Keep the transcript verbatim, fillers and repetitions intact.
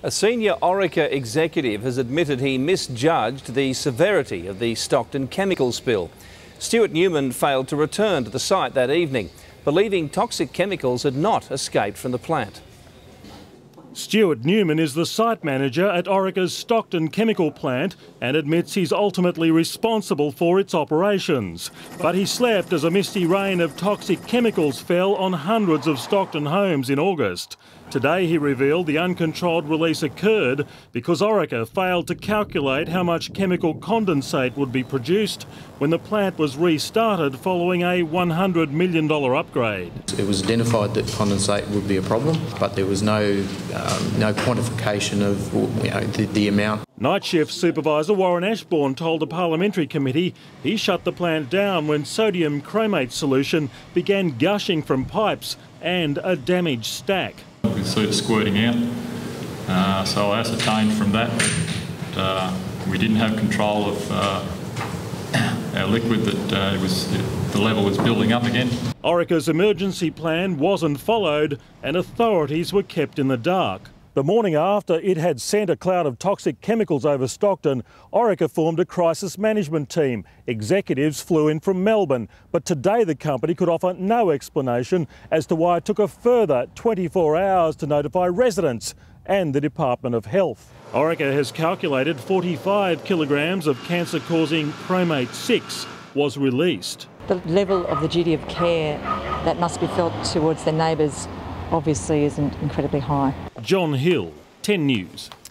A senior Orica executive has admitted he misjudged the severity of the Stockton chemical spill. Stuart Newman failed to return to the site that evening, believing toxic chemicals had not escaped from the plant. Stuart Newman is the site manager at Orica's Stockton chemical plant and admits he's ultimately responsible for its operations. But he slept as a misty rain of toxic chemicals fell on hundreds of Stockton homes in August. Today he revealed the uncontrolled release occurred because Orica failed to calculate how much chemical condensate would be produced when the plant was restarted following a one hundred million dollars upgrade. It was identified that condensate would be a problem, but there was no, um, no quantification of you know, the, the amount. Night Shift Supervisor Warren Ashbourne told the Parliamentary Committee he shut the plant down when sodium chromate solution began gushing from pipes and a damaged stack. We see it squirting out, uh, so I ascertained from that that uh, we didn't have control of uh, our liquid, that uh, it was, the level was building up again. Orica's emergency plan wasn't followed and authorities were kept in the dark. The morning after it had sent a cloud of toxic chemicals over Stockton, Orica formed a crisis management team. Executives flew in from Melbourne, but today the company could offer no explanation as to why it took a further twenty-four hours to notify residents and the Department of Health. Orica has calculated forty-five kilograms of cancer-causing chromate six was released. The level of the duty of care that must be felt towards their neighbours obviously isn't incredibly high. John Hill, ten News.